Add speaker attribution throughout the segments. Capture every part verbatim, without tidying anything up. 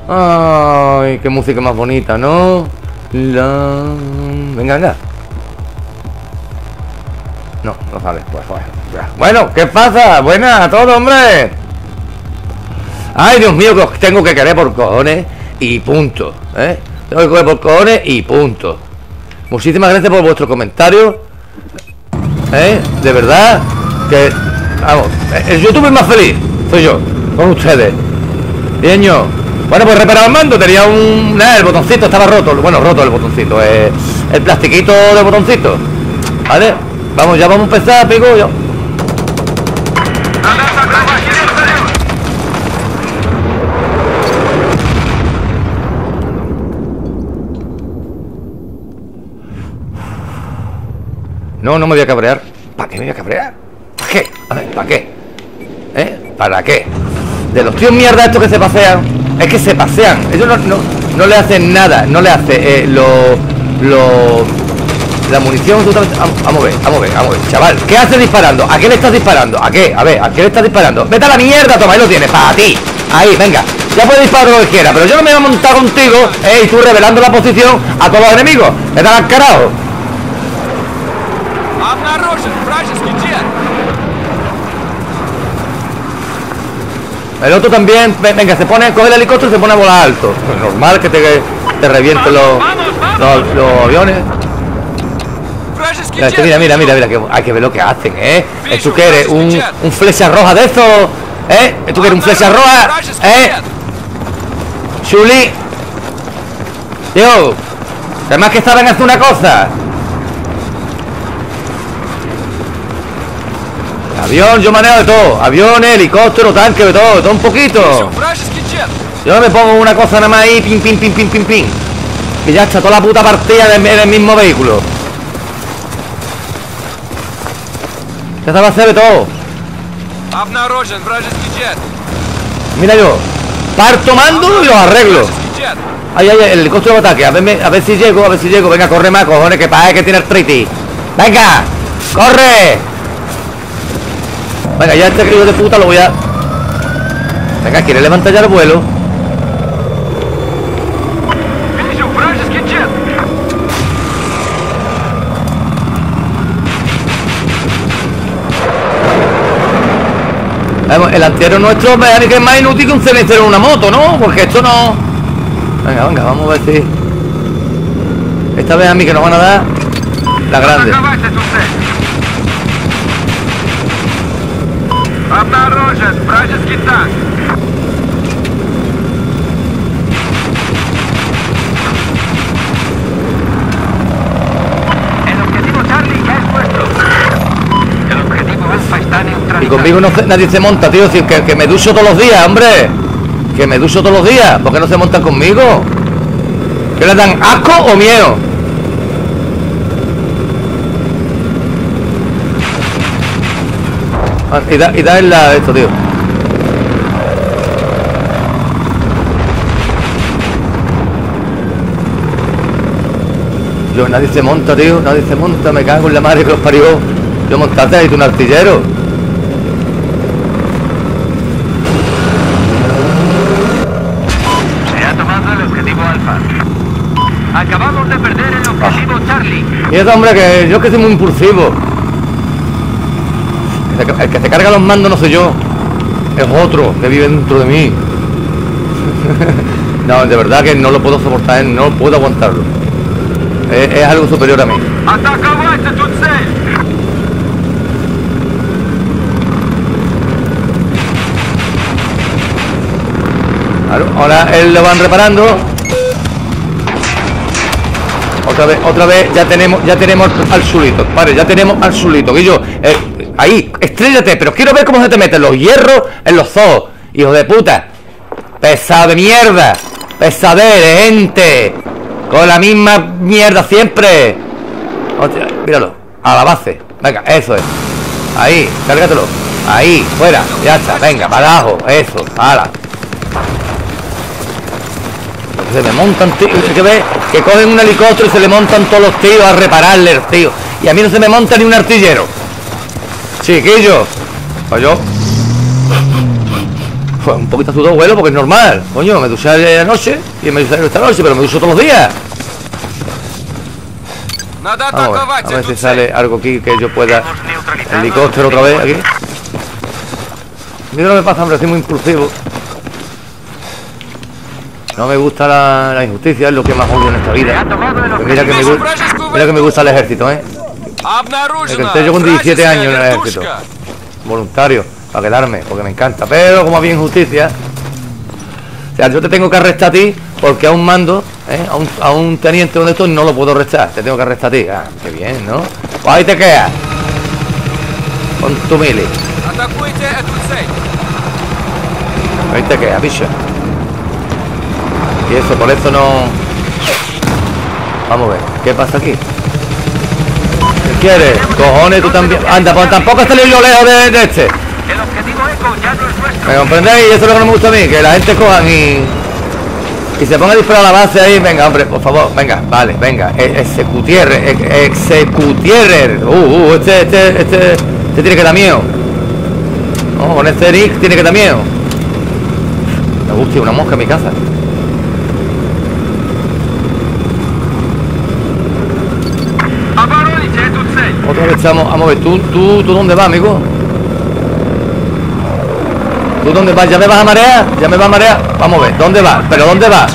Speaker 1: Ay, qué música más bonita, ¿no? La... Venga, venga. No, no sale. Pues, pues, bueno, ¿qué pasa? Buenas a todos, hombre. Ay, Dios mío, que os tengo que querer por cojones y punto, ¿eh? Tengo que querer por cojones y punto. Muchísimas gracias por vuestro comentario, ¿eh? De verdad, que... Vamos, el youtuber más feliz soy yo, con ustedes. Bien, yo. Bueno, pues reparado el mando, tenía un... Nada, el botoncito estaba roto. Bueno, roto el botoncito, eh, el plastiquito del botoncito. ¿Vale? Vamos, ya vamos a empezar, pico, yo. No, no me voy a cabrear. ¿Para qué me voy a cabrear? ¿Para qué? A ver, ¿para qué? ¿Eh? ¿Para qué? De los tíos mierda estos que se pasean. Es que se pasean. Ellos no, no, no le hacen nada. No le hace eh, lo... Lo... La munición totalmente... Vamos a ver, vamos a ver, vamos a ver. Chaval, ¿qué haces disparando? ¿A qué le estás disparando? ¿A qué? A ver, ¿a qué le estás disparando? Vete a la mierda, toma, ahí lo tienes, para ti. Ahí, venga. Ya puedes disparar lo que quieras, pero yo no me voy a montar contigo, eh, y tú revelando la posición a todos los enemigos. Vete al carajo. El otro también, venga, se pone, coge el helicóptero y se pone a volar alto. Normal que te, te revienten los, los, los aviones. Este, mira, mira, mira, mira, que hay que ver lo que hacen, ¿eh? ¿Tú qué eres? ¿Un, un flecha roja de estos? ¿Eh? ¿Tú qué eres? ¿Un flecha roja? ¿Eh? Chuli. Yo. Además que saben hacer una cosa. Avión, yo manejo de todo. Aviones, helicóptero, tanque, de todo, de todo un poquito. Yo me pongo una cosa nada más ahí, pim, pim, pim, pim, pim, pim. Que ya está toda la puta partida en el mismo vehículo. Ya se va a hacer de todo. Mira yo, parto mando y los arreglo. Ay, ay, el helicóptero de ataque. A ver, a ver si llego, a ver si llego. Venga, corre más, cojones, que para que tiene artritis. Venga, corre. Venga, ya este crío de puta lo voy a... Venga, quiere levantar ya el vuelo. El antiaéreo nuestro que es más inútil que un cenicero en una moto, ¿no? Porque esto no... Venga, venga, vamos a ver si... Esta vez a mí que nos van a dar la grande.
Speaker 2: El objetivo Charlie ya es nuestro. El objetivo Alfa está neutralizado.
Speaker 1: Y conmigo no, nadie se monta, tío. Si, que, que me ducho todos los días, hombre. Que me ducho todos los días. ¿Por qué no se montan conmigo? ¿Qué le dan asco o miedo? Ah, y da, y da en la... esto, tío. Yo, nadie se monta, tío. Nadie se monta. Me cago en la madre que los parió. Yo montate ahí, tú un artillero.
Speaker 2: Se ha tomado el objetivo Alfa. Acabamos de perder el objetivo ah. Charlie.
Speaker 1: Y eso, hombre, que yo que soy muy impulsivo. El que se carga los mandos no soy yo. Es otro que vive dentro de mí. No, de verdad que no lo puedo soportar, no puedo aguantarlo. Es, es algo superior a mí. Claro, ahora él lo van reparando. Otra vez, otra vez, ya tenemos, ya tenemos al Zulito. Vale, ya tenemos al Zulito. Y yo, eh, ahí, estrellate, pero quiero ver cómo se te meten los hierros en los zoos. Hijo de puta. Pesado de mierda. Pesadez de gente. Con la misma mierda siempre. Hostia, míralo. A la base. Venga, eso es. Ahí, cárgatelo. Ahí, fuera. Ya está, venga, para abajo. Eso, ala. Se me montan, tío, que ve que cogen un helicóptero y se le montan todos los tíos a repararle, tío. Y a mí no se me monta ni un artillero. Chiquillo. O yo. Pues un poquito sudado vuelo porque es normal. Coño, me duché anoche y me duché esta noche, pero me ducho todos los días. Vamos a ver, a ver si sale algo aquí que yo pueda. El helicóptero otra vez aquí. Mira lo que pasa, hombre, soy muy impulsivo. No me gusta la, la injusticia, es lo que más odio en esta vida. Pues mira que me gusta, mira que me gusta el ejército, ¿eh? Me quedé yo con diecisiete años en el ejército. Voluntario, para quedarme, porque me encanta. Pero como había injusticia, o sea, yo te tengo que arrestar a ti porque a un mando, ¿eh? a, un, a un teniente de estos no lo puedo arrestar. Te tengo que arrestar a ti. Ah, qué bien, ¿no? Pues ahí te quedas. Con tu mili. Ahí te quedas, bicho. Y eso, por eso no... Vamos a ver, ¿qué pasa aquí? ¿Qué quieres? Cojones, tú también... Anda, pues tampoco salís lo lejos de, de este. ¿Me comprendéis? Y eso es lo que no me gusta a mí, que la gente cojan y... Y se ponga a disparar a la base ahí. Venga, hombre, por favor, venga, vale, venga. Executierre, executierre. Uh, uh, este, este, este... Este tiene que dar miedo. No, con este Nick tiene que dar miedo. Me gusta una mosca en mi casa. Otra vez estamos, vamos a ver, ¿tú, tú, tú dónde vas, amigo? ¿Tú dónde vas? ¿Ya me vas a marear? ¿Ya me vas a marear? Vamos a ver, ¿dónde vas? ¿Pero dónde vas?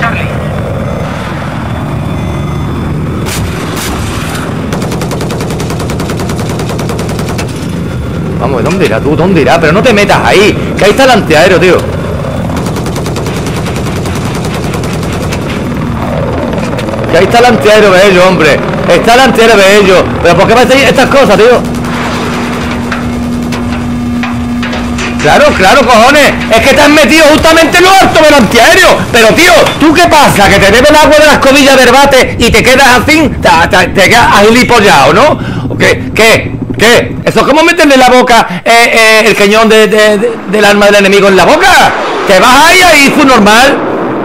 Speaker 1: Vamos a ver, ¿dónde irás tú? ¿Dónde irás? Pero no te metas ahí, que ahí está el antiaéreo, tío. Que ahí está el antiaéreo de ellos, hombre. Está el antiaéreo de ellos. ¿Pero por qué me hacéis estas cosas, tío? Claro, claro, cojones. Es que te has metido justamente en lo alto del antiaéreo. Pero, tío, ¿tú qué pasa? Que te bebe el agua de las cobillas del bate y te quedas así, te, te, te quedas agilipollado, ¿no? ¿Qué? ¿Qué? ¿Qué? ¿Eso es como meterle en la boca eh, eh, el cañón de, de, de, del arma del enemigo en la boca? ¿Te vas ahí ahí, su normal?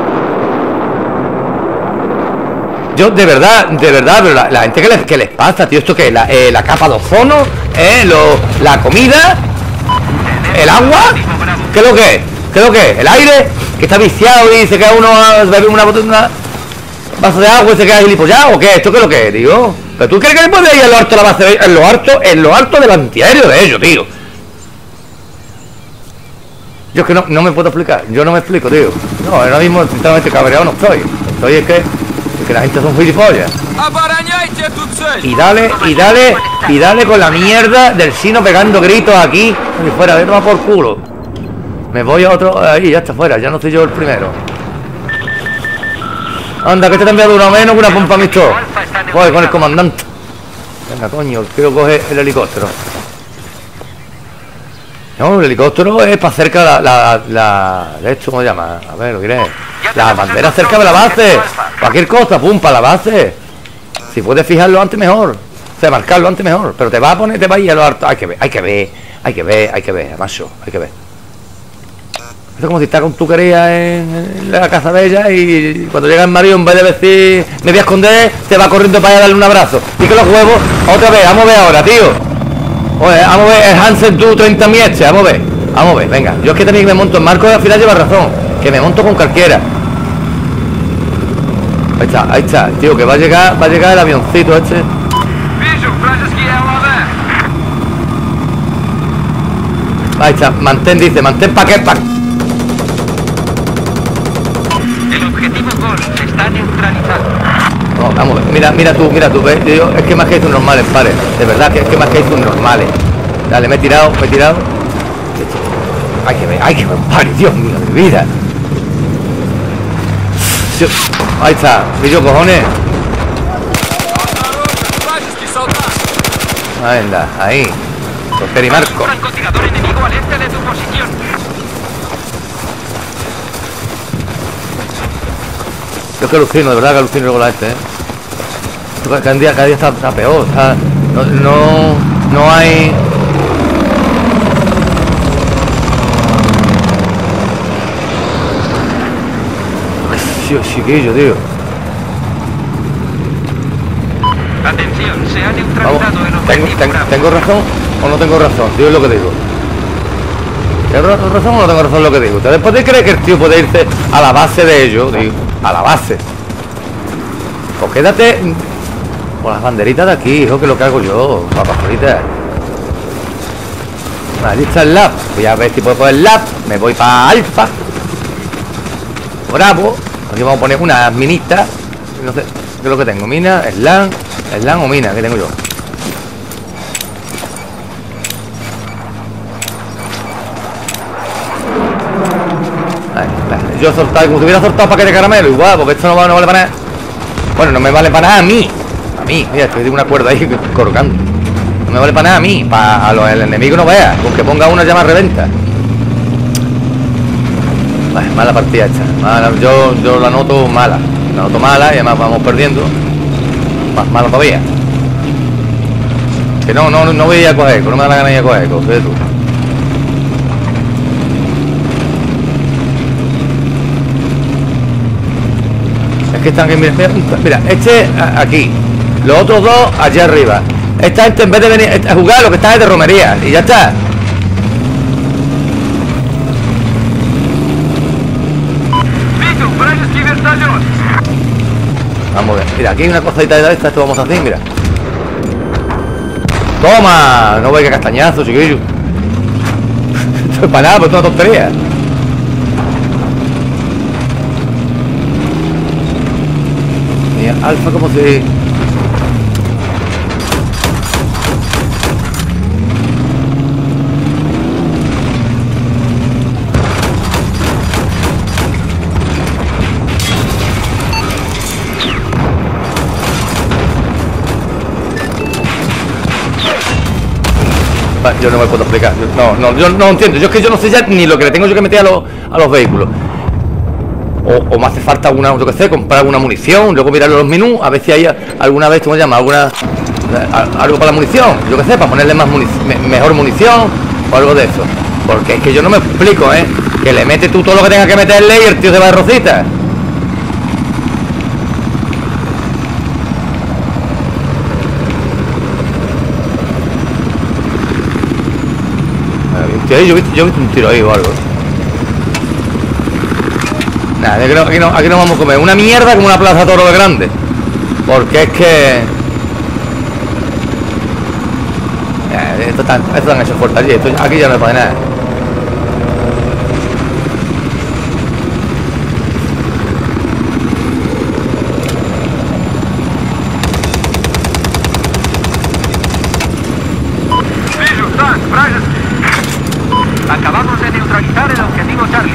Speaker 1: Yo, de verdad, de verdad, pero la, la gente que les, que les pasa, tío, esto que la, eh, la capa de ozono, eh, lo, la comida, el agua, ¿qué es lo que es? ¿Qué es lo que es? El aire, que está viciado y se queda uno a beber una botella, un vaso de agua y se queda gilipollado, ¿o qué? ¿Esto qué es lo que es, tío? ¿Pero tú crees que le puedes ir en lo alto de la base, en lo alto, en lo alto del antiaéreo de ellos, tío? Yo es que no, no me puedo explicar, yo no me explico, tío. No, ahora mismo, sinceramente, cabreado no estoy. Estoy es que... que la gente son gilipollas. Y dale, y dale, y dale con la mierda del sino pegando gritos aquí. Y fuera, de tomar por culo. Me voy a otro. Ahí, ya está fuera, ya no soy yo el primero. Anda, que este te ha enviado uno menos que una pompa mixto. Joder, con el comandante. Venga, coño, quiero coger el helicóptero. No, el helicóptero es para cerca la, la, la de esto, ¿cómo se llama? A ver, lo diré. La bandera cerca de la base. Cualquier cosa, pum, para la base. Si puedes fijarlo antes mejor. O sea, marcarlo antes mejor. Pero te va a poner, te va a ir a lo harto. Hay que ver, hay que ver, hay que ver, hay que ver, macho, hay que ver. Esto es como si estás con tu querida en, en la casa de ella y cuando llega el marido, en vez de decir me voy a esconder, te va corriendo para allá a darle un abrazo. Y que los huevos, otra vez, vamos a ver ahora, tío. Oye, vamos a ver, el Hansen tú treinta mieches, vamos a ver, vamos a ver, venga. Yo es que también me monto en Marco y al final lleva razón, que me monto con cualquiera. Ahí está, ahí está, tío, que va a llegar, va a llegar el avioncito este. Ahí está, mantén, dice, mantén pa' qué, pa'.
Speaker 2: El objetivo Gol está neutralizado.
Speaker 1: No, vamos a ver, mira, mira tú, mira tú, ¿ves? Yo, es que más que hay normales, pare. De verdad que es que más que hay normales. Dale, me he tirado, me he tirado. Hay que ver, hay que ver, pare, Dios mío, de mi vida. Ahí está, pillo cojones. Venga, ahí. Coger y marco.
Speaker 2: Francotirador enemigo alerta de tu posición.
Speaker 1: Yo que alucino, de verdad que alucino con la este, ¿eh? Cada día, cada día está, está peor, está, no, no, no hay... Tío, chiquillo, tío.
Speaker 2: Atención, se ha neutralizado el
Speaker 1: ¿Tengo,
Speaker 2: objetivo.
Speaker 1: ten, ¿Tengo razón o no tengo razón? Tío, es lo que digo. ¿Tengo razón o no tengo razón lo que digo? ¿Ustedes podéis creer que el tío puede irse a la base de ellos? Digo, a la base. Pues quédate con las banderitas de aquí, hijo, que es lo que hago yo, papas fritas. Allí está el lab. Voy a ver si puedo poner el lab. Me voy para alfa. Bravo. Aquí vamos a poner unas minitas. No sé qué es lo que tengo. Mina, slam, slam o mina. ¿Qué tengo yo? Ahí, ahí. Yo he soltado, como si hubiera soltado paquete de caramelo. Igual, porque esto no, va, no vale para nada. Bueno, no me vale para nada a mí. A mí, mira, estoy de una cuerda ahí colgando. No me vale para nada a mí. Para a los el enemigo no vea. Con que ponga una llama reventa. Vale, mala partida esta. Mala, yo, yo la noto mala. La noto mala y además vamos perdiendo. Más mala todavía. Que no, no, no voy a ir a coger. No me da la gana de ir a coger. Coge tú. Es que están aquí. Mira, mira, mira, este aquí. Los otros dos allá arriba. Esta gente en vez de venir a jugar lo que está es de romería. Y ya está. Vamos a ver. Mira, aquí hay una cosadita de esta. Esto vamos a hacer, mira. ¡Toma! No voy a castañazo, chiquillo. Esto es para nada, pues es una tontería. Mira, alfa como si... Yo no me puedo explicar. No, no, yo no entiendo. Yo es que yo no sé ya ni lo que le tengo yo que meter a los, a los vehículos. O, o me hace falta alguna, yo que sé, comprar alguna munición, luego mirar los menús, a ver si hay alguna vez, ¿cómo se llama? Alguna, algo para la munición, yo que sé, para ponerle más munic me, mejor munición o algo de eso. Porque es que yo no me explico, ¿eh? Que le metes tú todo lo que tengas que meterle y el tío se va de rosita. Yo he visto, yo he visto un tiro ahí o algo. Nada, aquí no, aquí, no, aquí no vamos a comer una mierda como una plaza toro de grande. Porque es que... Eh, esto, tan, esto han hecho fuerte allí. Esto, aquí ya no me pone nada.
Speaker 2: Acabamos de neutralizar el objetivo Charlie.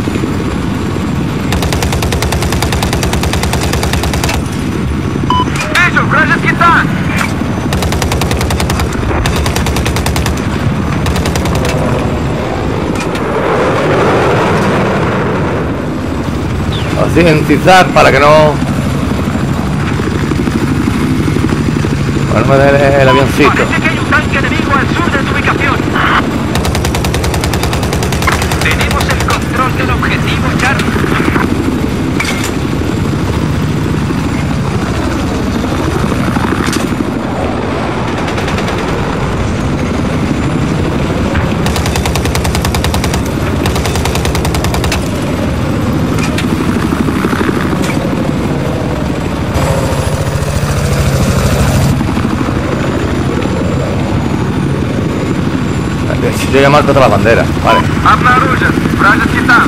Speaker 2: ¡Ellos, gracias, ¿qué están?
Speaker 1: Así en zigzag para que no... Bueno, me dé el avioncito.
Speaker 2: Parece que hay un tanque enemigo al sur de tu ubicación. Tenemos el control del objetivo Charlie.
Speaker 1: Yo voy a marcar otra bandera, vale.
Speaker 2: Обнаружен. Вражеский танк.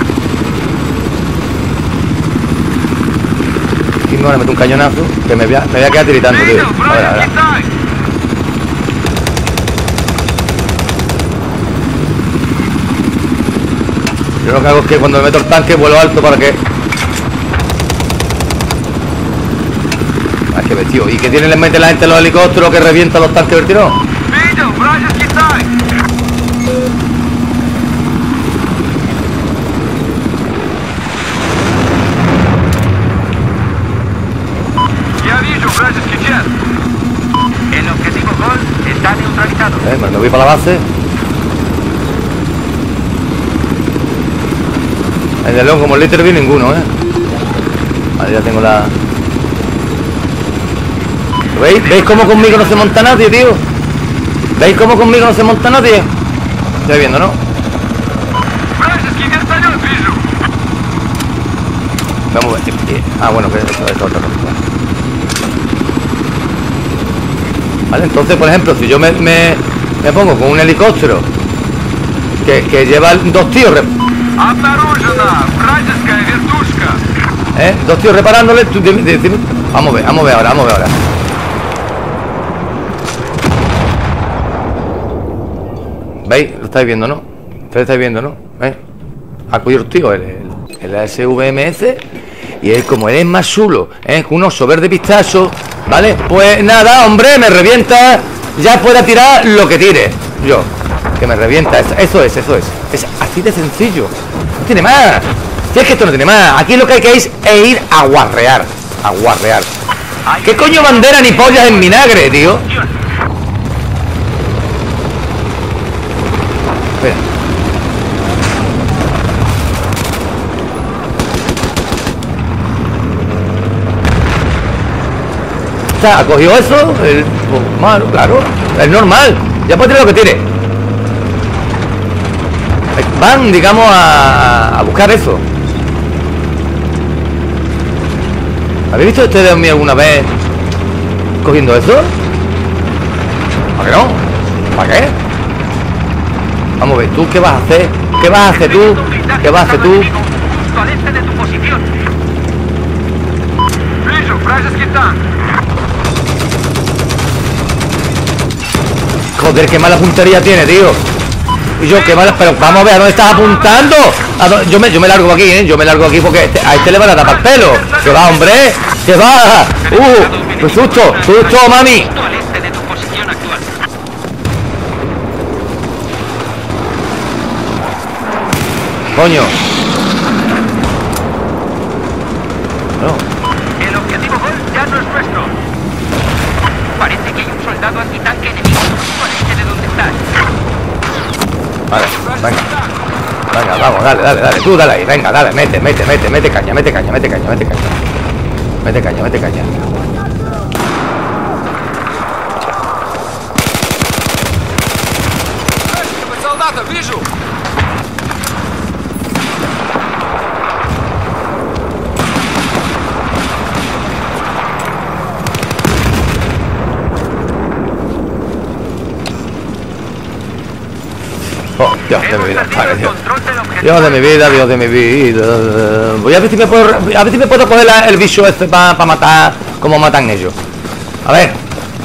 Speaker 1: Aquí me van a meter un cañonazo que me voy a, me voy a quedar tiritando, tío. A ver, a ver. Yo lo que hago es que cuando me meto el tanque vuelo alto para que... Ay, que ve, tío. ¿Y qué tiene le mete la gente en los helicópteros que revienta los tanques del tirón?
Speaker 2: Видел вражеский танк. Я вижу вражеский jet. El objetivo Gol está neutralizado.
Speaker 1: Eh, me voy para la base. El de León como el Litter vi ninguno, eh. Vale, ya tengo la... ¿Veis? ¿Veis cómo conmigo no se monta nadie, tío? ¿Veis cómo conmigo no se monta nadie? Estoy viendo, ¿no? Vamos a ver. Ah, bueno, que esto es otra cosa. Vale, entonces, por ejemplo, si yo me, me, me pongo con un helicóptero que, que lleva dos tíos... ¿Eh? Dos tíos reparándole. Tú, dime, dime. Vamos a ver, vamos a ver ahora, vamos a ver ahora. ¿Veis? Lo estáis viendo, ¿no? Ustedes estáis viendo, ¿no? ¿Eh? Ha cogido el tío, el, el, el S V M S. Y es como él es más chulo, ¿eh? Un oso verde pistacho, ¿vale? Pues nada, hombre, me revienta. Ya pueda tirar lo que tire. Yo, que me revienta. Eso, eso es, eso es. Es así de sencillo. No tiene más. Si es que esto no tiene más. Aquí lo que hay que es, es ir a guarrear. A guarrear. ¿Qué coño bandera ni pollas en vinagre, tío? Espera. ¿Ha cogido eso? El, pues, malo, claro. Es normal. Ya puede tirar lo que tire. Van, digamos, a, a buscar eso. ¿Habéis visto ustedes a mí alguna vez cogiendo eso? ¿Para qué no? ¿Para qué? Vamos a ver, ¿tú qué vas a hacer? ¿Qué vas a hacer tú? ¿Qué vas a hacer tú? Joder, qué mala puntería tiene, tío. Y yo, qué mala... Pero vamos a ver, ¿a dónde estás apuntando? ¿A dónde? Yo, me, yo me largo aquí, ¿eh? Yo me largo aquí porque este, a este le van a tapar pelo. ¡Que va, hombre! ¡Que va! ¡Uh! ¡Qué susto! ¡Susto, mami! Coño. No.
Speaker 2: El objetivo gol ya no es nuestro. Parece que hay un soldado antitanque enemigo al este de donde estás.
Speaker 1: Vale, venga. Venga, vamos, dale, dale, dale. Tú dale ahí, venga, dale, mete, mete, mete, mete caña, mete caña, mete caña, mete caña. Mete caña, mete caña. Oh, Dios de mi vida, vale, Dios. Dios de mi vida, Dios de mi vida. Voy a ver si me puedo, a ver si me puedo coger la, el bicho este para pa matar como matan ellos. A ver.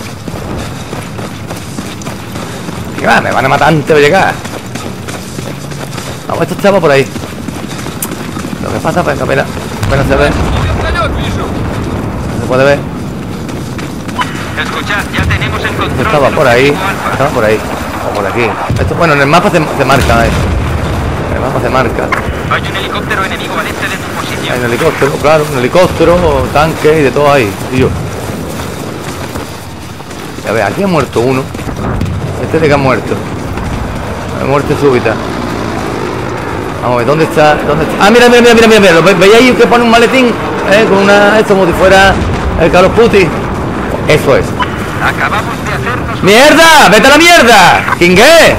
Speaker 1: Venga, me van a matar antes de llegar. Vamos, esto estaba por ahí. Lo que pasa, pues, apenas, apenas se ve. No se puede ver.
Speaker 2: Escuchad, ya tenemos el control.
Speaker 1: Estaba por ahí, estaba por ahí. O por aquí. Esto, bueno, en el mapa se, se marca, eh. En el mapa se marca.
Speaker 2: Hay un helicóptero enemigo al este de tu posición.
Speaker 1: Hay un helicóptero, claro, un helicóptero, tanque y de todo ahí. Y yo. A ver, aquí ha muerto uno. Este de que ha muerto. Ha muerte súbita. Vamos a ver, ¿dónde está? ¿Dónde está? Ah, mira, mira, mira, mira, mira. ¿Veis ahí que pone un maletín? Eh, con una. Esto como si fuera el Call of Duty. Eso es.
Speaker 2: Acabamos de hacernos...
Speaker 1: ¡Mierda! ¡Vete a la mierda! ¡Kingue!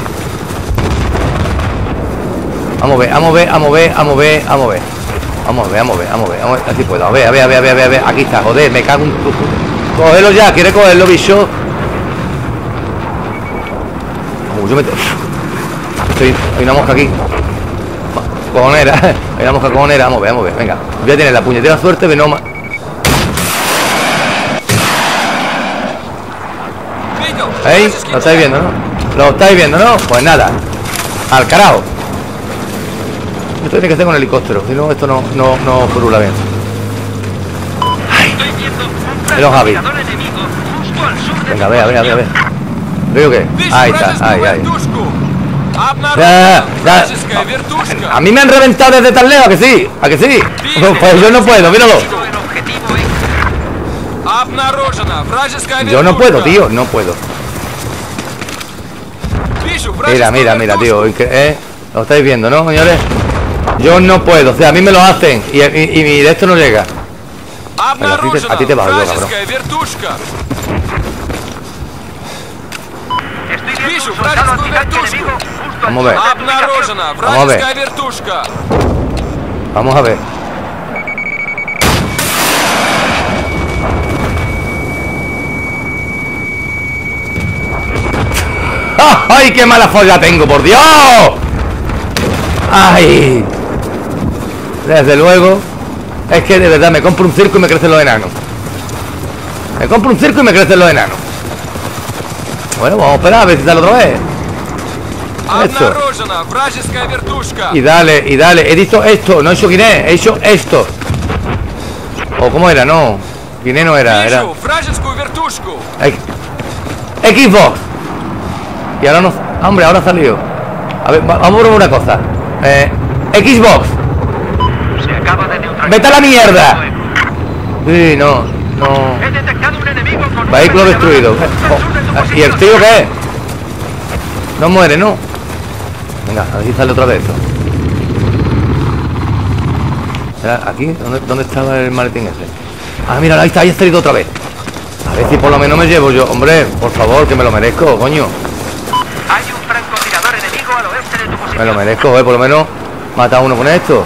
Speaker 1: Vamos a ver, vamos a ver, vamos a ver, vamos a ver, vamos a ver. Vamos a ver, vamos a ver, vamos a ver, vamos a ver, así puedo. A ver, a ver, a ver, a ver, a ver, aquí está, joder, me cago en tu... Cógelo ya, quiere cogerlo, bicho. Uh, yo me... Estoy... Hay una mosca aquí. Cojonera, hay una mosca cojonera, vamos a ver, vamos a ver, venga. Voy a tener la puñetera suerte de no... ¿Ey? ¿Lo estáis viendo, no? ¿Lo estáis viendo, no? Pues nada. Al carajo. Esto tiene que ser con helicóptero. Si no, esto no, no, no furula bien. ¡Ay! Pero Javi. Venga, a ver, a ver, a ver, a ver. ¿Veo qué? Ahí está, ahí, ahí. Ya, ya. A mí me han reventado desde tan lejos, ¿a que sí? ¿A que sí? Pues yo no puedo, míralo. Yo no puedo, tío, no puedo. Mira, mira, mira, tío, ¿eh? Lo estáis viendo, ¿no, señores? Yo no puedo, o sea, a mí me lo hacen y, y, y de esto no llega. Bueno, a, ti te, a ti te bajo yo, cabrón. Vamos a ver. Vamos a ver. Vamos a ver. ¡Ay, qué mala folla tengo, por Dios! ¡Ay! Desde luego. Es que de verdad me compro un circo y me crecen los enanos. Me compro un circo y me crecen los enanos. Bueno, vamos a esperar a ver si sale otra vez. Esto. Y dale, y dale. He dicho esto, no he hecho Guiné, he hecho esto. ¿O cómo era? No, Guiné no era, era Xbox. Y ahora no... Hombre, ahora ha salido. A ver, vamos a probar una cosa. eh, Xbox.
Speaker 2: Se acaba de neutralizar.
Speaker 1: ¡Vete a la mierda! Sí, no, no.
Speaker 2: He detectado un enemigo con
Speaker 1: Vehículo
Speaker 2: un
Speaker 1: destruido. Oh, ¿y el tío qué es? No muere, ¿no? Venga, a ver si sale otra vez esto. Era aquí, ¿dónde, ¿dónde estaba el maletín ese? Ah, mira, ahí está, ahí ha salido otra vez. A ver si por lo menos me llevo yo. Hombre, por favor, que me lo merezco, coño.
Speaker 2: Hay un francotirador enemigo al oeste de tu posición.
Speaker 1: Me lo merezco, eh, por lo menos mata a uno con esto.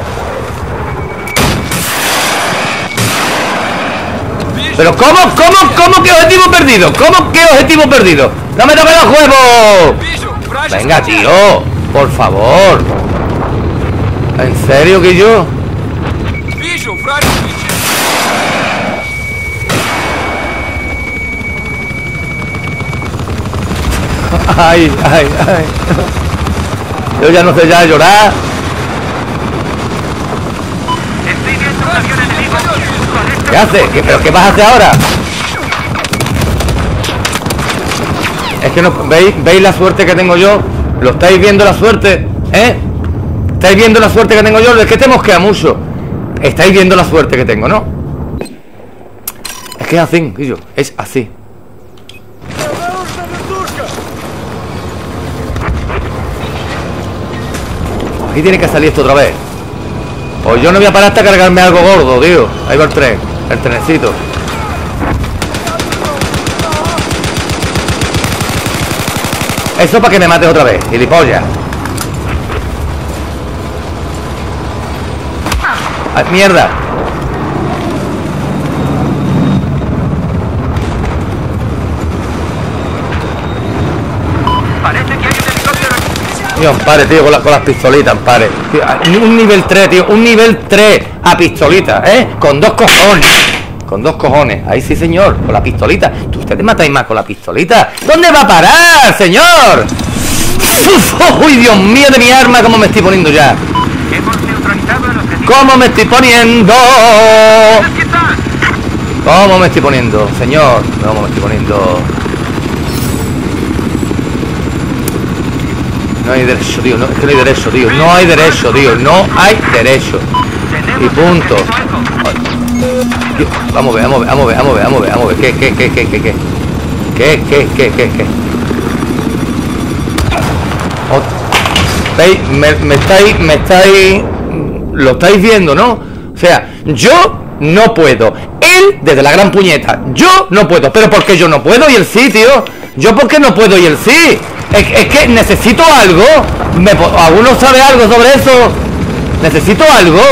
Speaker 1: Pero ¿cómo, cómo, cómo que objetivo perdido? ¿Cómo que objetivo perdido? ¡No me toques los huevos! Venga, tío, por favor. ¿En serio que yo? Ay, ay, ay. Yo ya no sé ya llorar.
Speaker 2: Estoy viendo un avión enemigo al este
Speaker 1: ¿Qué
Speaker 2: de tu
Speaker 1: haces? ¿Qué, ¿Pero qué vas a hacer ahora? Es que no veis, veis la suerte que tengo yo. ¿Lo estáis viendo la suerte? ¿Eh? ¿Estáis viendo la suerte que tengo yo? Es que te mosquea mucho. Estáis viendo la suerte que tengo, ¿no? Es que es así, Guillo. Es así. Aquí tiene que salir esto otra vez. O yo no voy a parar hasta cargarme algo gordo, tío. Ahí va el tren, el trenecito. Eso para que me mates otra vez, gilipollas. ¡Ay, mierda!
Speaker 2: Parece que hay un helicóptero aquí.
Speaker 1: Tío, ampare, tío, con, la, con las pistolitas, ampare. Tío, un nivel tres, tío, un nivel tres a pistolita, ¿eh? Con dos cojones. Con dos cojones. Ahí sí, señor, con la pistolita. Ustedes matáis más con la pistolita. ¿Dónde va a parar, señor? Uf, ¡uy, Dios mío de mi arma! ¿Cómo me estoy poniendo ya?
Speaker 2: Hemos neutralizado el objetivo.
Speaker 1: ¿Cómo me estoy poniendo?
Speaker 2: ¿Qué tal?
Speaker 1: ¿Cómo me estoy poniendo, señor? ¿Cómo me estoy poniendo? No hay derecho, tío. No, es que no hay derecho, tío. No hay derecho, tío. No hay derecho. Y punto. Tío, vamos a ver, vamos a ver, vamos a ver, vamos a ver, vamos a ver, vamos a ver. ¿Qué, qué, qué, qué, qué, qué? ¿Qué, qué, qué, qué, qué? Oh, ¿veis? Me, me estáis, me estáis... Lo estáis viendo, ¿no? O sea, yo no puedo. Él, desde la gran puñeta. Yo no puedo. ¿Pero por qué yo no puedo y él sí, tío? ¿Yo por qué no puedo y él sí? Es, es que necesito algo. ¿Me, ¿Alguno sabe algo sobre eso? Necesito algo.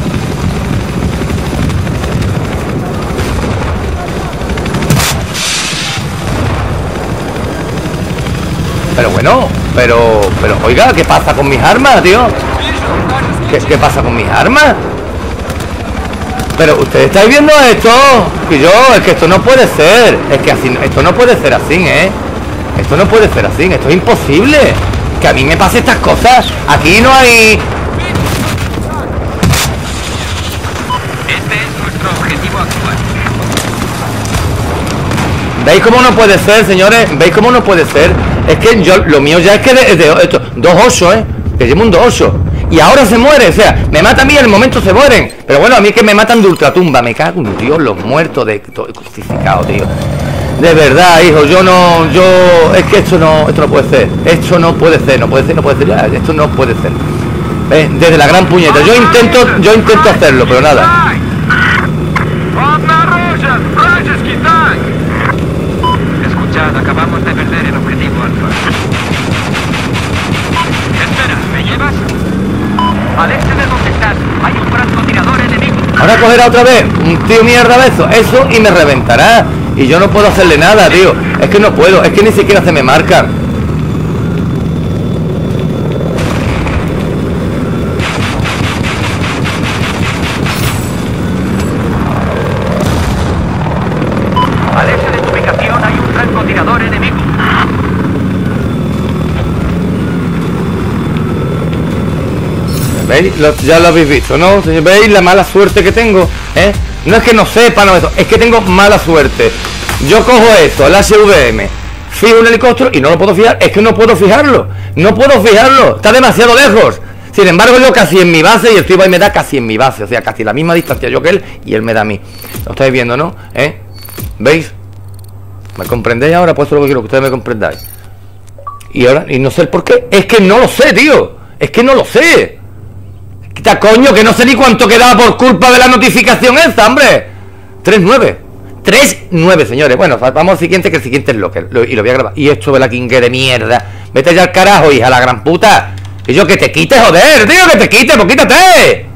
Speaker 1: Pero bueno, pero, pero, oiga, ¿qué pasa con mis armas, tío? ¿Qué, qué pasa con mis armas? Pero ustedes estáis viendo esto. Que yo, es que esto no puede ser. Es que así, esto no puede ser así, ¿eh? Esto no puede ser así, esto es imposible. Que a mí me pase estas cosas. Aquí no hay...
Speaker 2: Este es nuestro objetivo actual.
Speaker 1: ¿Veis cómo no puede ser, señores? ¿Veis cómo no puede ser? Es que yo, lo mío ya es que de, de, esto, dos ocho, ¿eh? Que llevo un dos ocho. Y ahora se muere, o sea, me mata a mí, en el momento se mueren. Pero bueno, a mí es que me matan de ultratumba. Me cago en Dios, los muertos de... Todo crucificado, tío. De verdad, hijo, yo no... Yo... Es que esto no... Esto no puede ser. Esto no puede ser, no puede ser, no puede ser ya. Esto no puede ser. ¿Ves? Desde la gran puñeta. Yo intento... Yo intento hacerlo, pero nada.
Speaker 2: Escuchad, acabamos de perder el objetivo alfa. Espera, ¿me llevas? Al este de donde estás hay un francotirador enemigo.
Speaker 1: Ahora cogerá otra vez un tío mierda de eso, eso y me reventará. Y yo no puedo hacerle nada, tío. Es que no puedo, es que ni siquiera se me marcan. ¿Veis? Lo, ya lo habéis visto, ¿no? ¿Veis la mala suerte que tengo? ¿Eh? No es que no sepa, no, eso, es que tengo mala suerte. Yo cojo esto, el H V M, fijo un helicóptero y no lo puedo fijar. Es que no puedo fijarlo. No puedo fijarlo. Está demasiado lejos. Sin embargo, yo casi en mi base y el tío ahí me da casi en mi base. O sea, casi la misma distancia yo que él y él me da a mí. Lo estáis viendo, ¿no? ¿Eh? ¿Veis? ¿Me comprendéis ahora? Pues eso es lo que quiero que ustedes me comprendáis. Y ahora, y no sé el por qué. Es que no lo sé, tío. Es que no lo sé. Quita coño, que no sé ni cuánto quedaba por culpa de la notificación esta, hombre. tres nueve. tres nueve, señores. Bueno, vamos al siguiente, que el siguiente es locker. Lo, y lo voy a grabar. Y esto de la Kingue de mierda. Vete ya al carajo, hija, la gran puta. Y yo, que te quite, joder, tío, que te quite, pues quítate.